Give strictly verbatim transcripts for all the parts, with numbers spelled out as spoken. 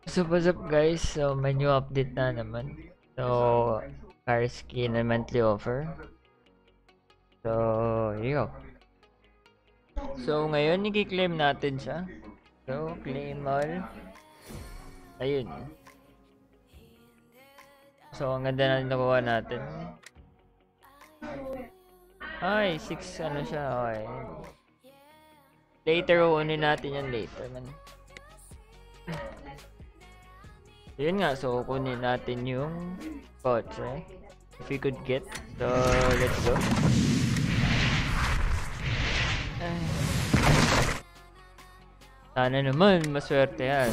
So what's up guys? So may new update na naman. So car skin na monthly offer. So here you go. So ngayon i-claim natin siya. So claim all. Ayun. So ang ganda na nakuha natin. Ay, six ano siya. Okay. Later uunin natin yan later man. Yun nga, so kunin natin yung kotse. If we could get. So, let's go. Ay. Sana naman, maswerte yan.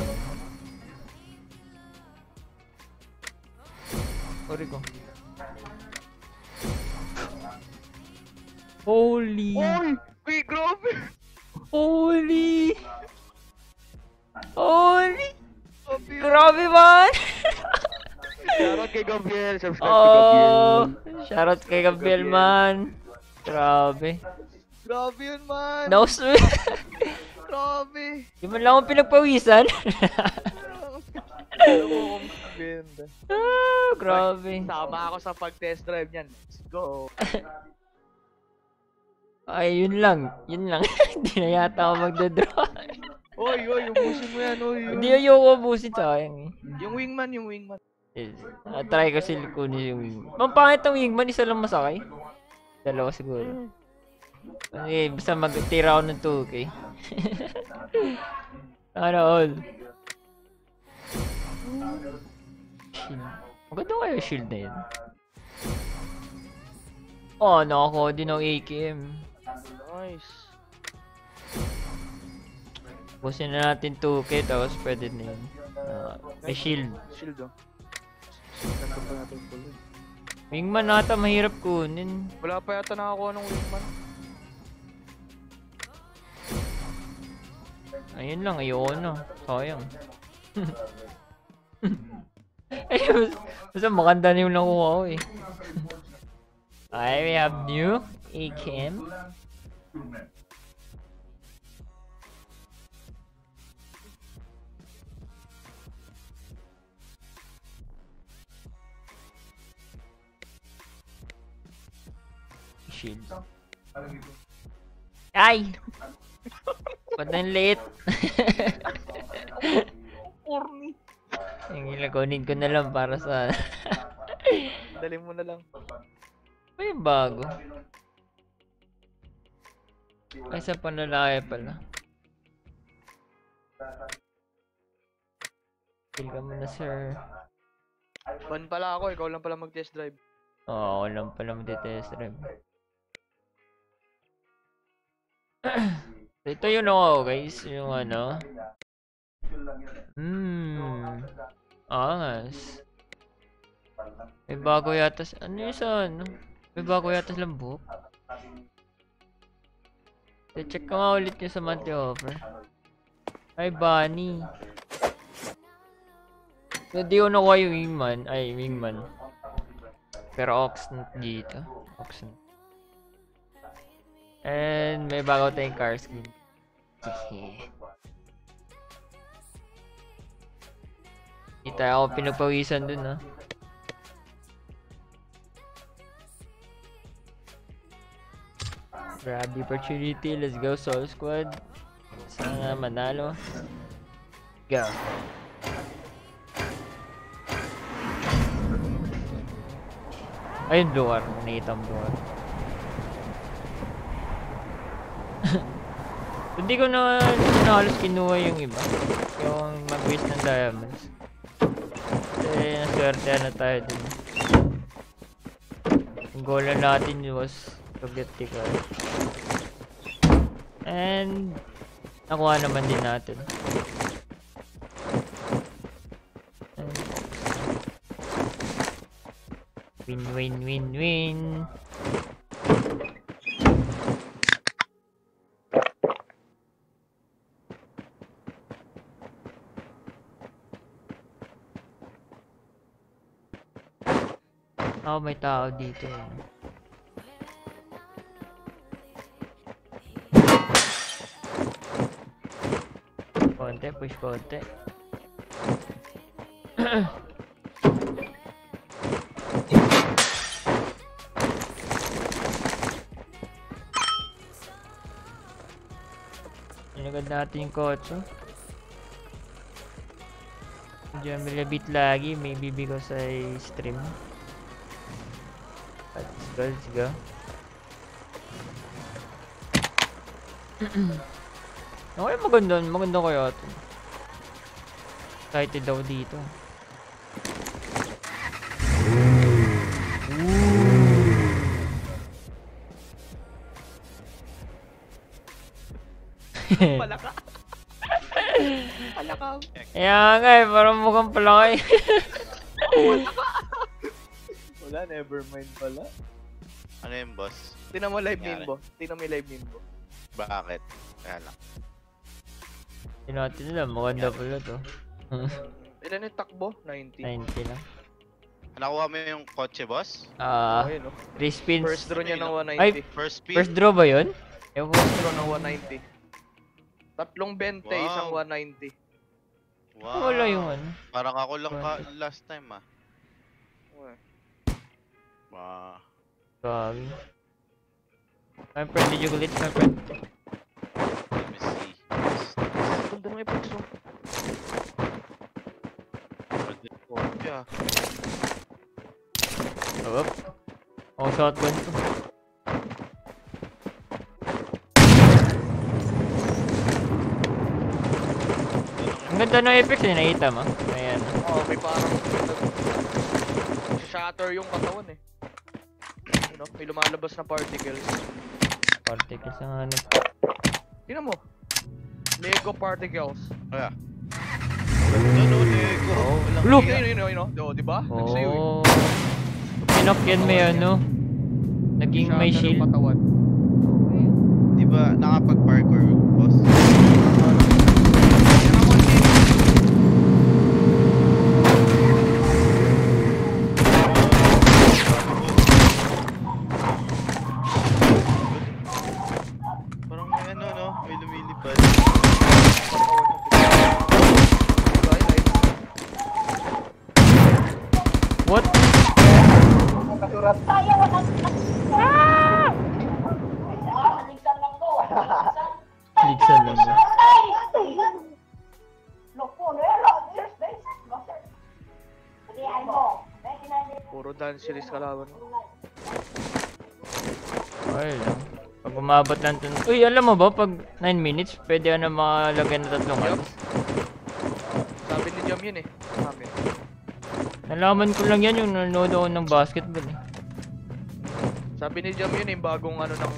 Sorry ko. Holy! Oy! Wait, grabe! Holy! Holy! Grabe man! Shoutout kay Gabyel, subscribe oh, kay Gabyel. Shoutout kay Gabyel man. Grabe. Grabe yun man. No sweet. Grabe. Di man lang akong pinagpawisan. ah, grabe. Sama ako sa pag-test drive niyan. Let's go. Ay, yun lang. Yun lang. Hindi na yata ako magdodraw. Oy, oy, ubusin mo yan, oy. Hindi ayoko ubusin, sayang eh. Yung wingman, yung wingman. Yes. Uh, try ko sila kunin yung wingman. Pampangit ang wingman, isa lang masakay. Dalawa siguro. Okay, basta mag-tira ako ng two K. Sana all. Shield. Maganda kayo shield na yun. Oh, nakakuha din ng A K M. Nice. Busin na natin two K tapos pwede na yun. Uh, may shield. Shield oh. Wingman nata mahirap kunin. Wala pa yata nakakuha ng wingman. Ayun lang, ayoko na. Sayang. Ayun, basta maganda na yung nakuha ko eh. Okay, we have new A K M. Shield. Ay! Ba't na late? Corny. Yung ilakunin ko na lang para sa... Dali mo na lang. May bago. Ay, sa panlalaki pala. Kill ka muna, sir. Ban pala ako, ikaw lang pala mag-test drive. Oo, ako lang pala mag-test drive. Ito yun ako, guys. Yung ano. Hmm. Angas. May bago yata. Ano yung sa ano? May bago yata silang book. Check ko nga ulit yung sa monthly offer. Ay, Bunny. Hindi ko nakuha yung wingman. Ay, wingman. Pero Oxnut dito. Oxnut. And may bago tayong car skin. Hindi tayo ako pinagpawisan dun ah. Grab the opportunity. Let's go, Soul Squad. Sana manalo. Go. Ayun, blue car. Nakita ang blue car. Hindi ko na, na halos kinuha yung iba. Yung mag-waste ng diamonds. Kasi naswerte na tayo dun. Ang goal na natin was to get the car. And nakuha naman din natin. Win, win, win, win. Oh, may tao dito. Konti, push konti. Inagad natin yung kotse. Diyan malabit lagi, maybe because I stream. Let's go, let's go. Okay, maganda, maganda kaya ito. Excited daw dito. Palaka. Palaka. Kaya nga eh, parang mukhang palaki. Wala, never mind pala. Ano yung boss? Tingnan mo live Nangyari. nimbo. Tingnan mo yung live nimbo. Bakit? Kaya lang. Tinatin nila, maganda pala to. Ilan yung takbo? ninety. ninety lang. Nakuha mo yung kotse, boss? Ah, Okay, no? three spins. First draw niya ng one Ay, ninety. First speed? First draw ba yun? Ewan. First draw ng one ninety. Tatlong bente, Wow. isang one ninety. Wow. Wala yung ano. Parang ako lang ka last time ah. Okay. Wow. Gagi. My friend, did you glitch, my friend? Let me see. Ganda ng effects, no? Yeah. Oh, oh, shotgun to. Ang ganda ng effects eh, nakita mo? Ayan. Oo, may parang shatter yung katawan eh. Ano, may lumalabas na particles. Particles ang ano. Tingnan mo. Lego particles. Kaya. Ano, Lego? Oh. Walang Look! iya. Yun, yun, yun, yun. Oo, diba? Nagsayo eh. Oh. Pinokyan may ano. Naging may Shatter yung shield. katawan. Di ba nakapag-parkour, boss? Parang may ano, no? May lumilipad. What? Ligsan lang ba? Puro dance series kalaban. Okay lang. Pag umabot lang ito. Uy, alam mo ba? Pag nine minutes, pwede na makalagay na tatlong Yup. ads. Sabi ni Jam yun eh. Sabi. Nalaman ko lang yan yung nanonood ako ng basketball eh. Sabi ni Jam yun eh, bagong ano ng...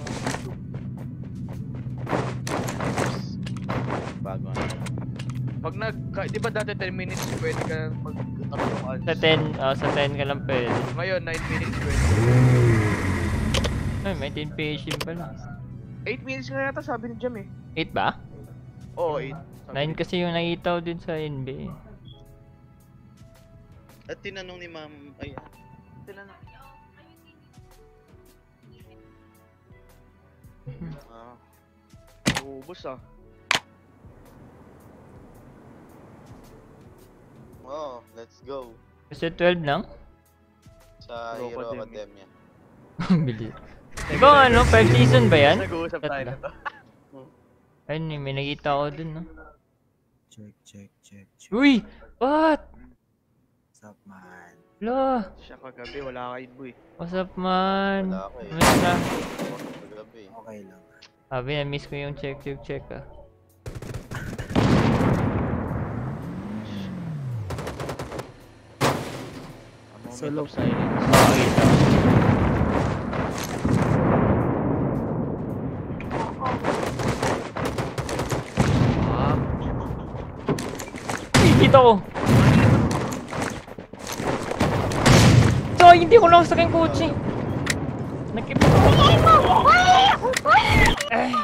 Bago ano. Pag nag... ka- Di ba dati ten minutes pwede ka mag-tatlong ads? Sa ten, ah, sa ten ka lang pwede. Ngayon nine minutes pwede. Ay, may ten patient pala. eight minutes nga yata sabi ni Jam eh. eight ba? Oo, eight. nine kasi yung nakita ko din sa N B A. At tinanong ni ma'am, ay, tinanong. Ah, Ubus ah. wow, let's go. Kasi twelve lang? Sa Hero Hero Academia. Ang bilis. Ikaw ano, five season ba yan? Nag-uusap tayo na to. Ayun eh, may nakita ko dun no. Check, check, check, check. Uy! What? What's up, man? Lo! Siya kagabi, wala ka inbo eh. What's up man? Wala ako eh. Miss ka? Paggabi. Okay lang. Sabi na miss ko yung check, check, check ah. Solo. Makakita ko. Ah. Uy, kita ko! So, hindi ko lang sa aking kotse. Nakip... Ay!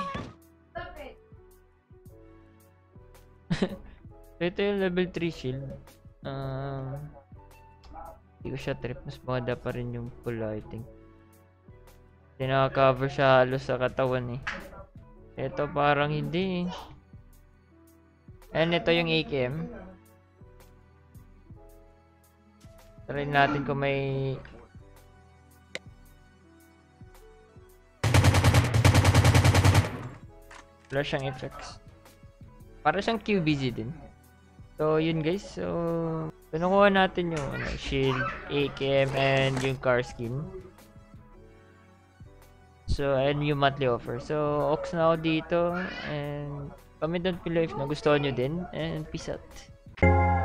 Ito yung level three shield. Um, hindi ko siya trip. Mas maganda pa rin yung full lighting. Hindi nakaka-cover siya halos sa katawan eh. Ito parang hindi eh. And ito yung A K M. Try natin kung may... Wala siyang effects. Para siyang Q B Z din. So, yun guys. So, pinukuha natin yung ano, shield, A K M, and yung car skin. So, and yung monthly offer. So, ox na ako dito. And comment down below if nagustuhan nyo din. And peace out.